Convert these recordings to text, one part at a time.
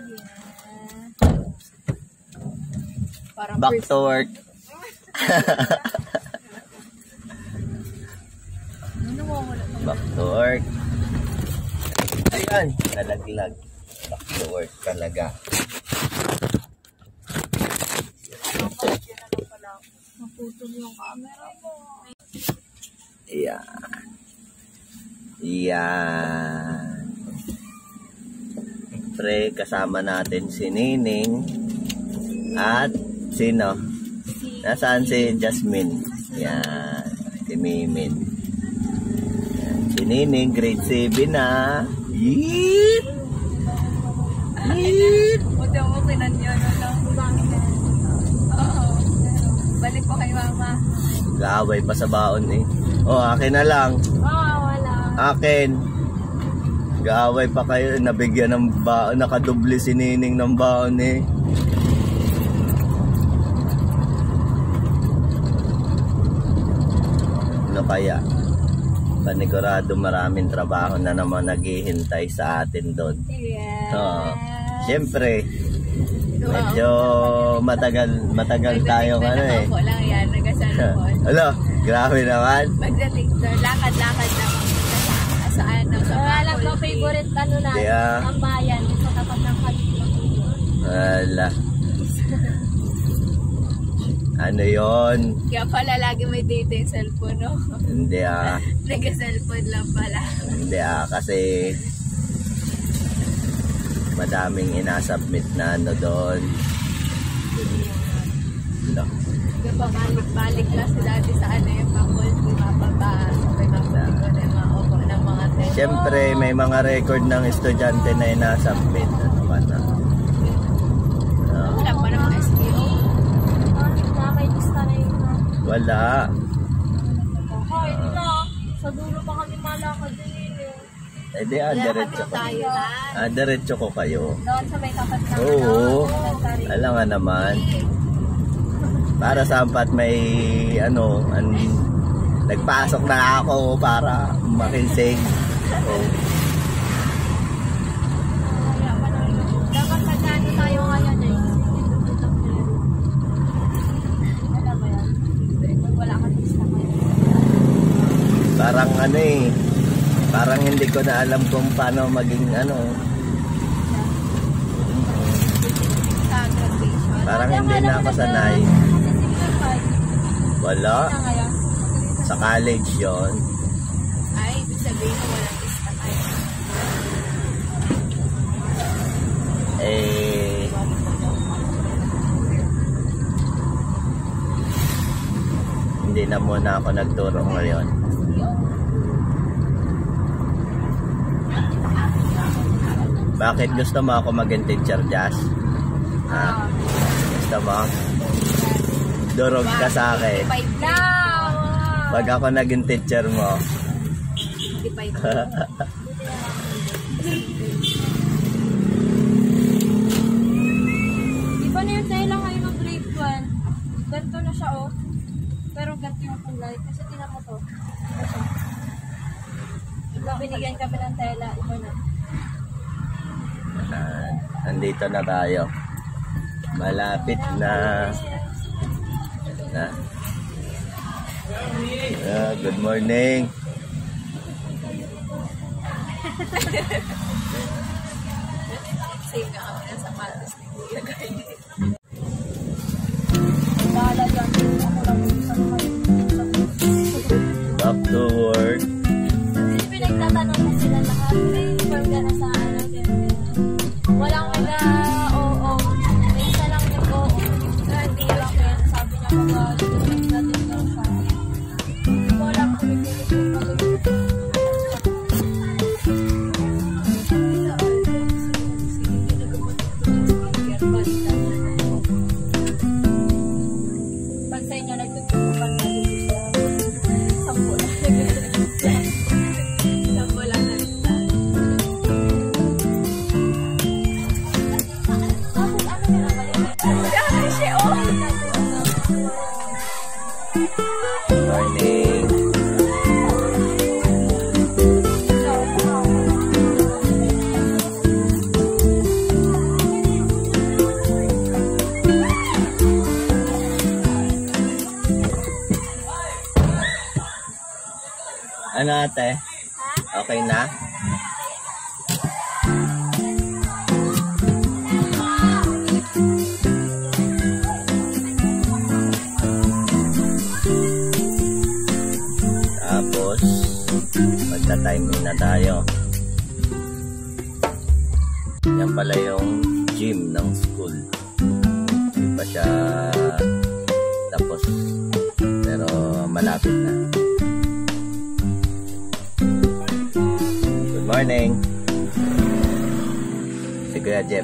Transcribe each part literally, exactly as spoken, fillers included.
Parang back to work. Back to work. Ayan, nalaglag. Back to work talaga. Maputol yung camera mo. Ayan. Ayan. Pre, kasama natin si Nining. At sino? Nasaan si Jasmine? Ayan. Si Mimin. Ayan. Si Nining, grade seven na. Yeet! Yeet! Buti mo pinanyo na lang. Oo. Balik po kay mama. Gaaway pa sa baon eh. Oh, akin na lang. Oo, wala. Akin. Gaaway pa kayo. Nabigyan ng baon. Nakadubli si Nining ng baon eh. Ano kaya? Panigurado maraming trabaho na naman naghihintay sa atin doon. Yes. Oo. Siyempre, medyo matagal matagal tayong ano eh. Ako lang yan, nagasalubon. Ano? Grabe naman. Pagdating doon, lakad-lakad na makita sa sa ano, sa alam ko, favorite ano na, yeah. Ang bayan, ito tapat ng Kalito. Wala. Ano yon? Kaya pala lagi may data yung cellphone, no? Hindi ah. Nag-cellphone lang pala. Hindi ah, kasi madaming inasubmit na ano doon. No. Balik-balik lang si dati sa ano yung faculty, mapaba, sabay mapaba ko na yung mga opo ng mga test. Siyempre, may mga record ng estudyante na inasubmit. Ano ba na? No. Wala pa naman S P O. Ah, may lista na yun. Wala. Okay, ito na. Sa dulo pa kami malakad din yun. Eh di ah, diretso ko. Ah, diretso ko kayo. Doon sa may tapat na Oo. Alam nga naman. Para sa ampat may ano, an, nagpasok na ako para makisig. Oh. Dapat magkano tayo ngayon eh. Wala ba yan? Wala ka lista ngayon. Parang ano eh. Parang hindi ko na alam kung paano maging ano. Sa graduation. Parang hindi na ako sanay. Wala. Sa college yon. Ay, ibig sabihin na walang lista kayo. Eh, hindi na muna ako nagturo ngayon. Bakit gusto mo ako maging teacher, Jazz? Ha? Gusto mo? Durog ka sa akin. Pag ako naging teacher mo. Iba na yung tela ngayon ng grade one. Ganito na siya oh. Pero ganito yung kulay. Kasi tinan mo to. Iba binigyan kami ng tela. Iba na. Uh, nandito na tayo. Malapit na. na. Uh, good morning. Save na kami ng sapatos ni Kuya Guy. Back to work. Kasi pinagtatanong na sila lahat. May form ka na sa ano. Walang wala, oo. May isa lang yung oo. Hindi lang yan. Sabi niya mga natin daw siya. Wala ko nagpilit yung pag-ibig. Sige, nagabot ko yung skincare basta. na ate? Okay na? Tapos, magta-timing na tayo. Yan pala yung gym ng school. Hindi pa siya tapos, pero malapit na. Good morning. Si Kuya Jeff.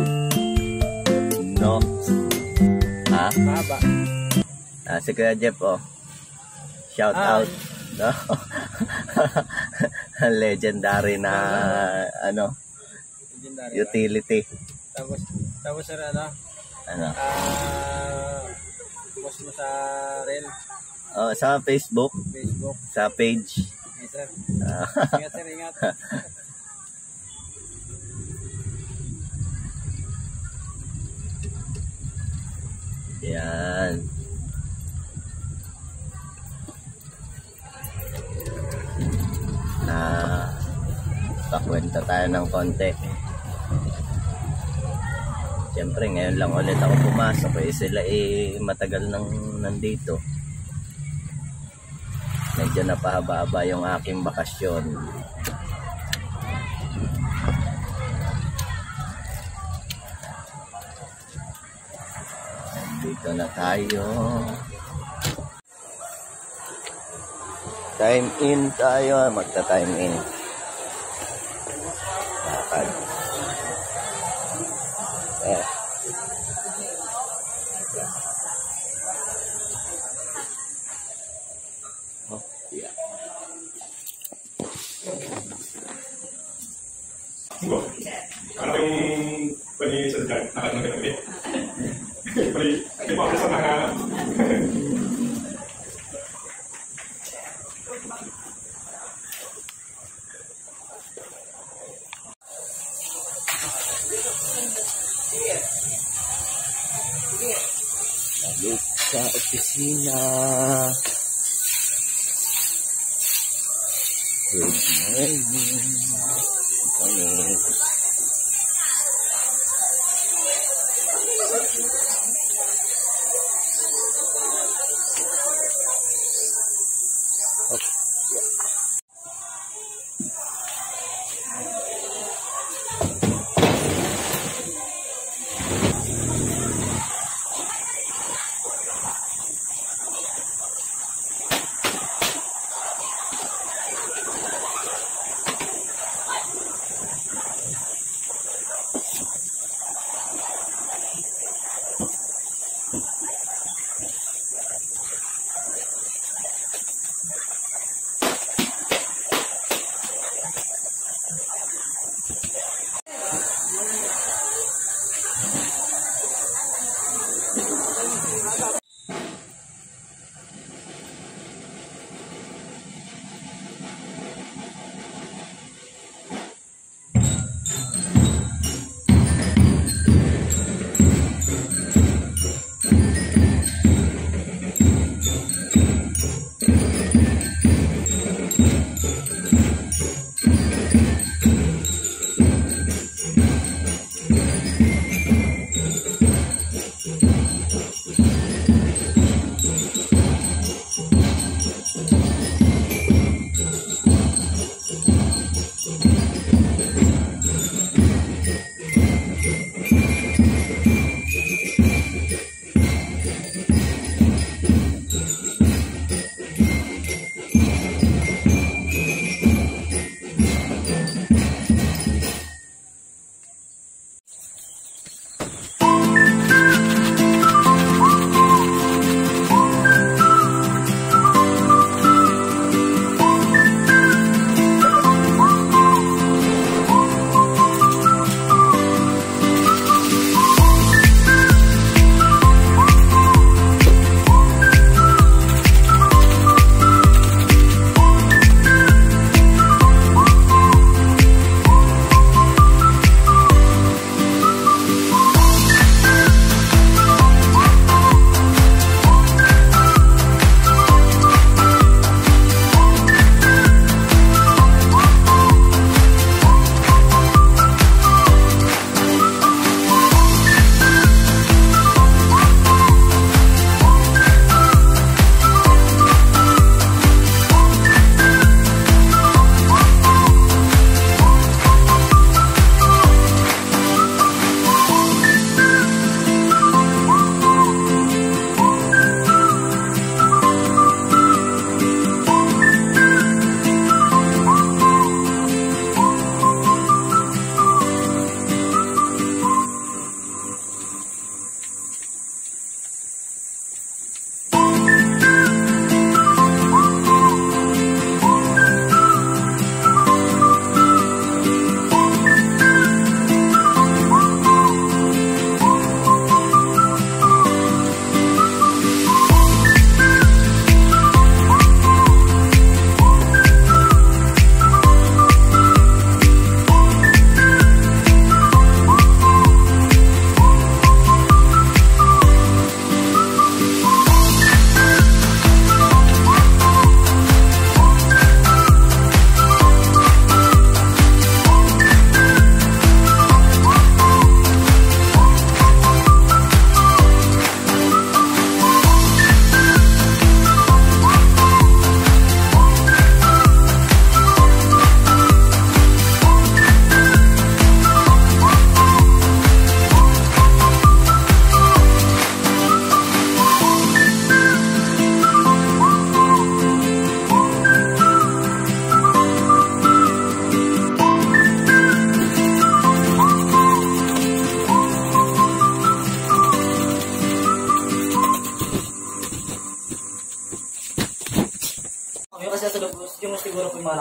No. Ha? Baba. Ah, si Kuya Jeff, oh. Shout Ah. out. No? Legendary na ano, Legendary ba? utility. Tapos, tapos sir, ano? Ano? Ah, post mo sa reel, Oh, sa Facebook, Facebook. sa page. Yes, sir. Ah, Ingat, sir, ingat. yan. Na pakwenta tayo ng konti. Siyempre ngayon lang ulit ako pumasok eh, sila eh matagal nang nandito. Medyo napahaba-haba yung aking bakasyon. Dito na tayo. Time in tayo. Magta-time in. Lakad. Eh. Oh, yeah. Ano yung pwede sa dyan? Nakal na kami. Pwede, di ba ako sa mga... Balik sa opisina. Good morning. Morning.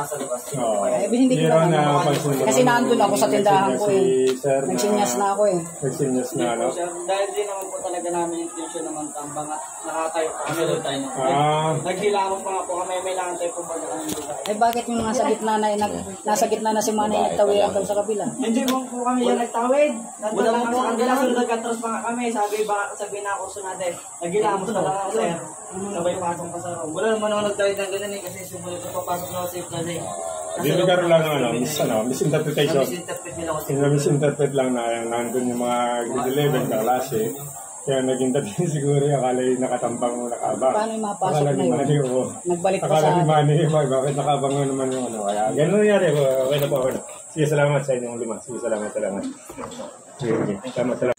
nasa labas. Oo. Eh, hindi ko Meron naman. na pansin ko Kasi naman naandun ako sa tindahan ko eh. si Sir na- Nagsinyas na ako eh. Nagsinyas na, ano? Sir, dahil din naman po talaga namin yung intention naman tambang at nakatayo pa kami doon tayo. Ah. Naghilamos pa nga po kami, may langan tayo kung baga kami doon tayo. Eh bakit yung nasa gitna na, nag, nasa gitna na si Manay nagtawiran daw sa kabila? Hindi mo po kami yung nagtawid. Nandun lang po ang gila, sunod nagkatros pa nga kami. Sabi, baka sabi na ako sunade. Naghilamos na lang ako, sir. Sabay pasok pa sa room. Wala naman ako nagtawid ng ganun eh, kasi sumunod ko papasok na ako safe na eh. Di nagkaroon lang ng ano, mis, ano, misinterpretation. Misinterpret nila ako. Yung misinterpret lang na yung nandun yung mga grade eleven kaklase. Kaya naging dating siguro yung akala yung nakatambang mo nakabang. Paano yung mapasok Akala na ni yun? Manny, oo. Nagbalik pa Akala sa ni akin. Manny, "Ay, bakit nakabang mo naman yung ano. Kaya ganun nangyari. Okay na po, okay na. Sige, salamat sa inyong lima. Sige, salamat, salamat. Sige, sige. Salamat, salamat.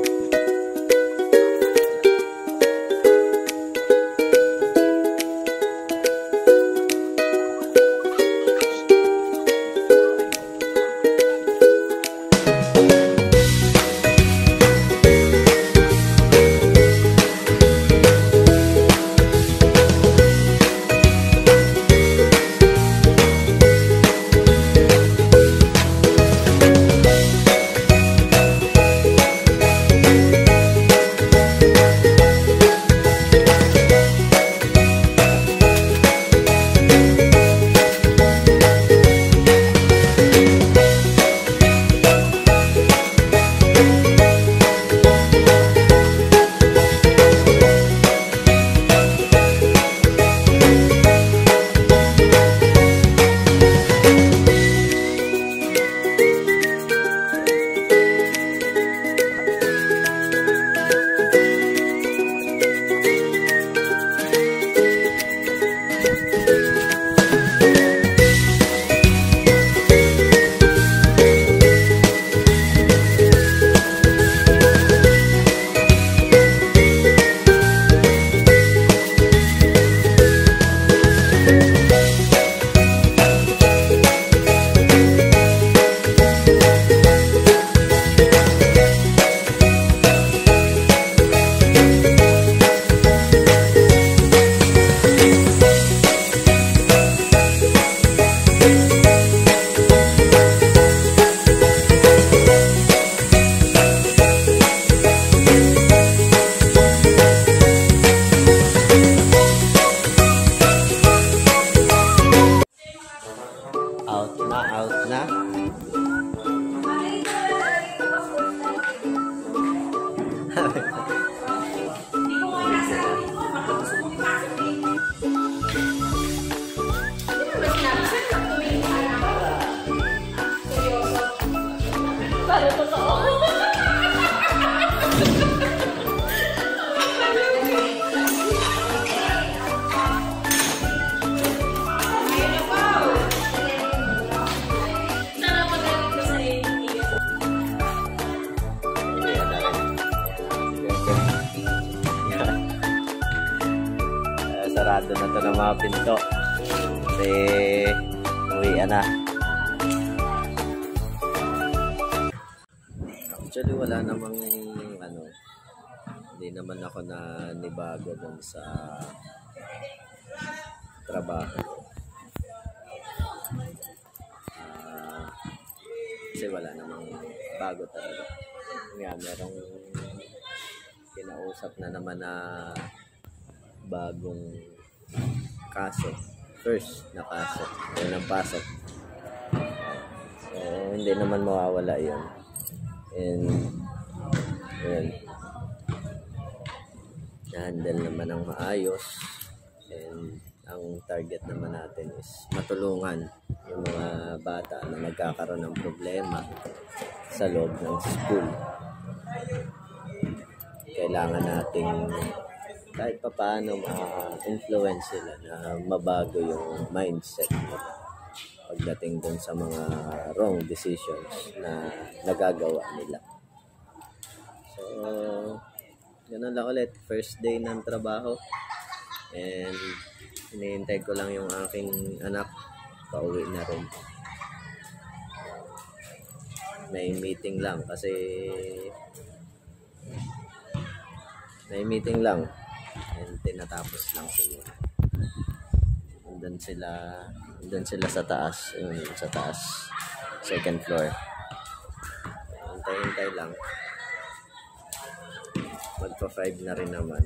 Out na, out na. Eh, sarado na to ng mga pinto. Kasi uwi na. Actually wala namang ano, hindi naman ako na nibago dun sa trabaho. Uh, kasi wala namang bago talaga. Nga, merong kinausap na naman na bagong kaso. First na kaso. Unang pasok. So, hindi naman mawawala yun. And, yun. Na-handle naman ng maayos. And, ang target naman natin is matulungan yung mga bata na nagkakaroon ng problema sa loob ng school. Kailangan nating kahit pa paano ma-influence sila na mabago yung mindset nila pagdating dun sa mga wrong decisions na nagagawa nila. So, ganun lang ulit. First day ng trabaho. And, hinihintay ko lang yung aking anak. Pauwi na rin. May meeting lang kasi may meeting lang and tinatapos lang siguro. Doon sila, doon sila sa taas, yun, sa taas, second floor. Hintay-hintay lang. Magpa five na rin naman.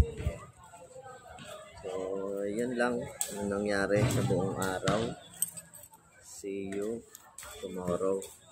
So, yun lang ang nangyari sa buong araw. See you tomorrow.